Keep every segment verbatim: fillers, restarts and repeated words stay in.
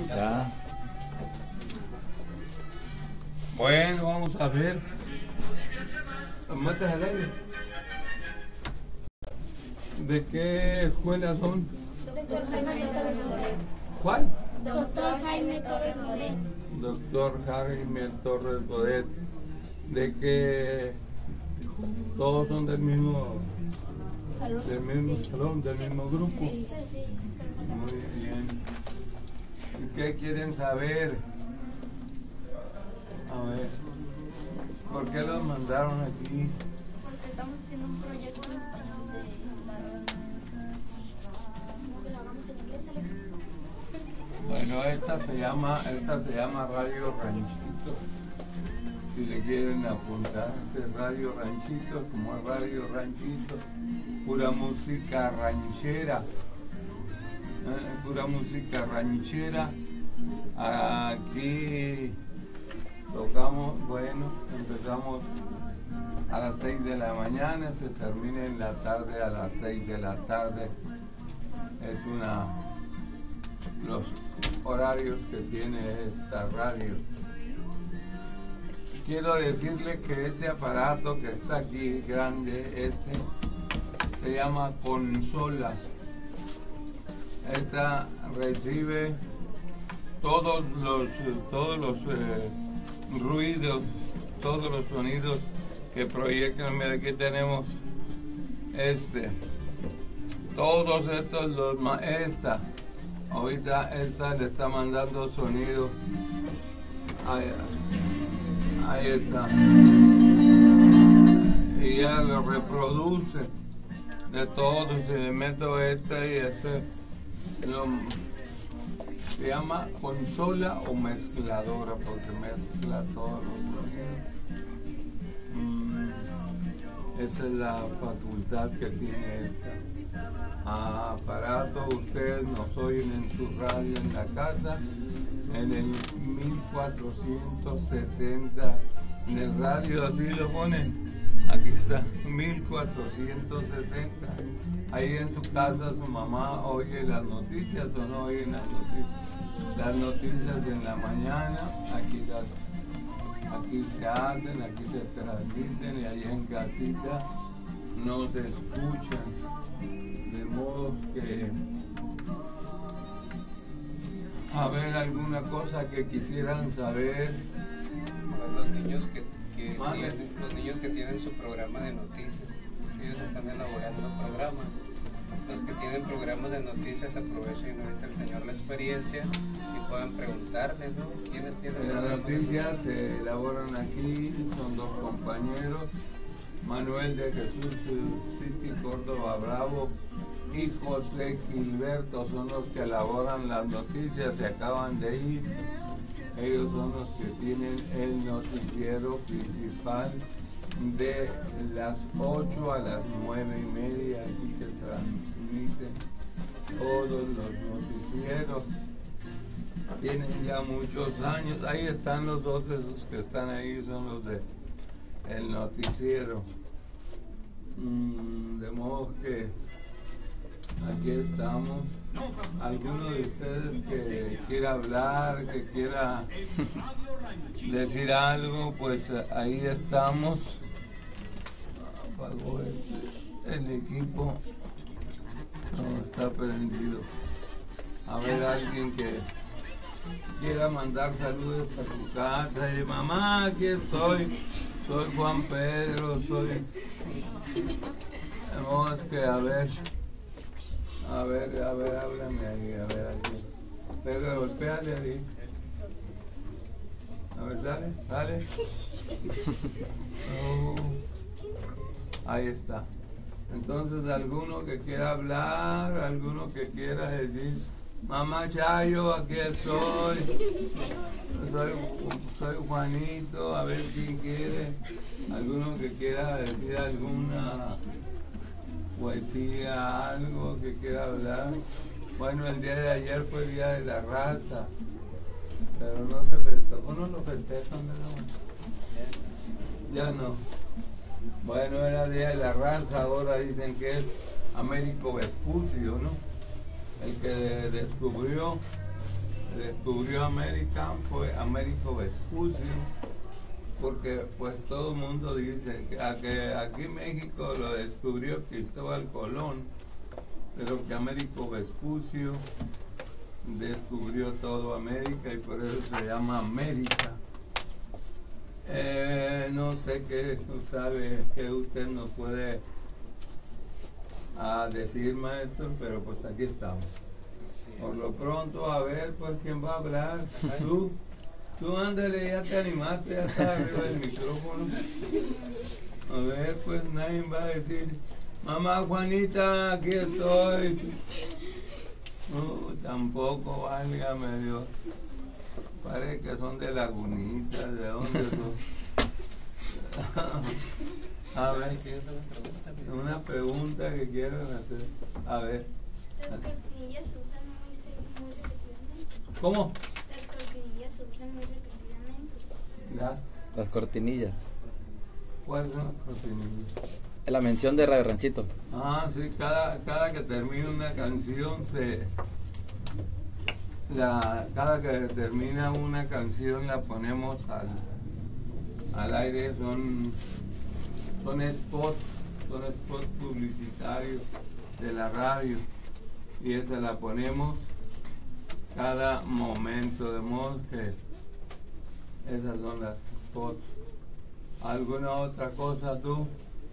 Ya. Bueno, vamos a ver. ¿Matas al aire? ¿De qué escuela son? Doctor Jaime Torres Bodet. ¿Cuál? Doctor Jaime Torres Bodet. Doctor Jaime Torres Bodet. ¿De qué? Todos son del mismo, del mismo Sí. salón, del mismo grupo. Sí, sí. Muy bien. ¿Y qué quieren saber? A ver, ¿por qué los mandaron aquí? Porque estamos haciendo un proyecto de ¿cómo que lo hagamos en inglés, Alex? Bueno, esta se llama, esta se llama Radio Ranchito. Si le quieren apuntar, este es Radio Ranchito, como es Radio Ranchito, pura música ranchera, ¿eh? Pura música ranchera. Aquí tocamos, bueno, empezamos a las seis de la mañana, se termina en la tarde a las seis de la tarde. Es una, los horarios que tiene esta radio. Quiero decirle que este aparato que está aquí, grande, este, se llama consola. Esta recibe todos los, todos los eh, ruidos, todos los sonidos que proyectan. Mira, aquí tenemos este, todos estos, los, esta, ahorita esta le está mandando sonido. Ahí, ahí está. Y ya lo reproduce de todo. Si le meto este y este, lo, se llama consola o mezcladora porque mezcla todos los sonidos. Mm, esa es la facultad que tiene este aparato. Ustedes nos oyen en su radio en la casa, en el mil cuatrocientos sesenta, en el radio así lo ponen. Aquí está, mil cuatrocientos sesenta. Ahí en su casa su mamá oye las noticias o no oye las noticias. Las noticias en la mañana, aquí, las, aquí se hacen, aquí se transmiten y allá en casita no se escuchan. De modo que, a ver, alguna cosa que quisieran saber. Los niños que, que tienen, los niños que tienen su programa de noticias, ellos están elaborando programas. Los que tienen programas de noticias aprovechen ahorita el señor la experiencia y puedan preguntarle, ¿no? ¿Quiénes tienen Las noticias se elaboran aquí, son dos compañeros, Manuel de Jesús City Córdoba Bravo y José Gilberto, son los que elaboran las noticias, se acaban de ir. Ellos son los que tienen el noticiero principal de las ocho a las nueve y media. Aquí se transmiten todos los noticieros. Tienen ya muchos años. Ahí están los dos, esos que están ahí son los de el noticiero. Mm, de modo que aquí estamos. Alguno de ustedes que quiera hablar, que quiera decir algo, pues ahí estamos. Apagó el, el equipo, no está prendido. A ver, alguien que quiera mandar saludos a tu casa y mamá, aquí estoy, soy Juan Pedro, soy. Tenemos que a ver. A ver, a ver, háblame ahí, a ver aquí. Pedro, golpéale ahí. A ver, dale, dale. Oh. Ahí está. Entonces, alguno que quiera hablar, alguno que quiera decir, mamá Chayo, aquí estoy. Soy, soy Juanito, a ver quién quiere. Alguno que quiera decir alguna poesía, algo que quiera hablar. Bueno, el día de ayer fue el día de la raza, pero no se festejó. ¿No lo festejan, verdad? Ya no. Bueno, era el día de la raza, ahora dicen que es Américo Vespucio, ¿no? El que descubrió descubrió América fue Américo Vespucio, porque pues todo el mundo dice que, a que aquí México lo descubrió Cristóbal Colón, pero que Américo Vespucio descubrió todo América y por eso se llama América. Eh, no sé qué sabe que usted nos puede a decir, maestro, pero pues aquí estamos. Por lo pronto, a ver, pues, ¿quién va a hablar? Tú, tú ándale, ya te animaste, ya está arriba del micrófono. A ver, pues, nadie va a decir, mamá Juanita, aquí estoy. No, tampoco, válgame Dios. Parece que son de Lagunitas, ¿de dónde son? A ver, una pregunta que quiero hacer. A ver. Las cortinillas se usan muy, se- muy repetidamente. ¿Cómo? Las cortinillas se usan muy repetidamente. Las, Las cortinillas. ¿Cuáles son las cortinillas? La mención de Radio Ranchito. Ah, sí, cada, cada que termina una canción se... La, cada que termina una canción la ponemos al, al aire, son, son spots, son spots publicitarios de la radio y esa la ponemos cada momento, de modo que esas son las spots. ¿Alguna otra cosa tú?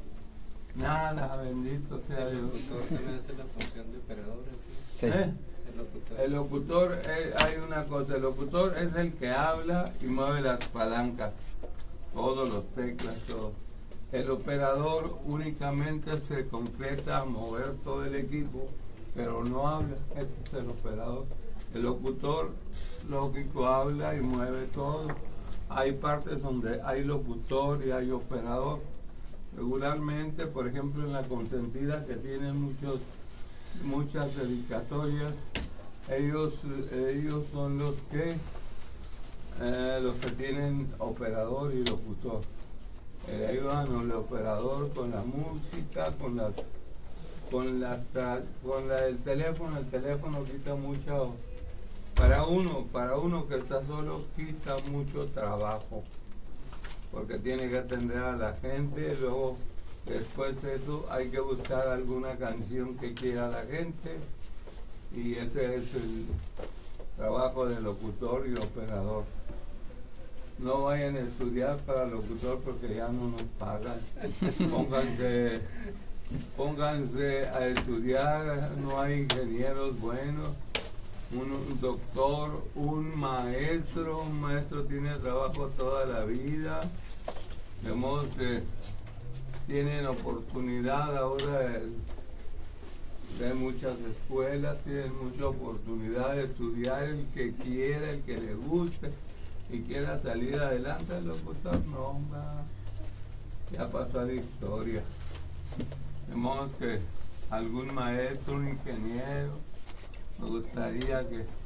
Nada, bendito sea El Dios. locutor también hace la función de operador. Sí. ¿Eh? El locutor. El locutor, eh, hay una cosa, el locutor es el que habla y mueve las palancas, todos los teclas, todo. El operador únicamente se concreta a mover todo el equipo, pero no habla, ese es el operador. El locutor, lógico, habla y mueve todo. Hay partes donde hay locutor y hay operador. Regularmente, por ejemplo, en la consentida, que tiene muchos, muchas dedicatorias, ellos, ellos son los que, eh, los que tienen operador y locutor. Le ayudan el operador con la música, con la, con la, con la el teléfono. El teléfono quita mucho, para uno, para uno que está solo, quita mucho trabajo, porque tiene que atender a la gente, luego después de eso hay que buscar alguna canción que quiera la gente, y ese es el trabajo del locutor y operador. No vayan a estudiar para locutor porque ya no nos pagan. Pónganse, pónganse a estudiar, no hay ingenieros buenos, un, un doctor, un maestro, un maestro tiene trabajo toda la vida, de modo que tienen oportunidad ahora de, de muchas escuelas, tienen mucha oportunidad de estudiar el que quiera, el que le guste y quiera salir adelante. El locutor no, va, ya pasó a la historia. De modo que algún maestro, un ingeniero, me gustaría que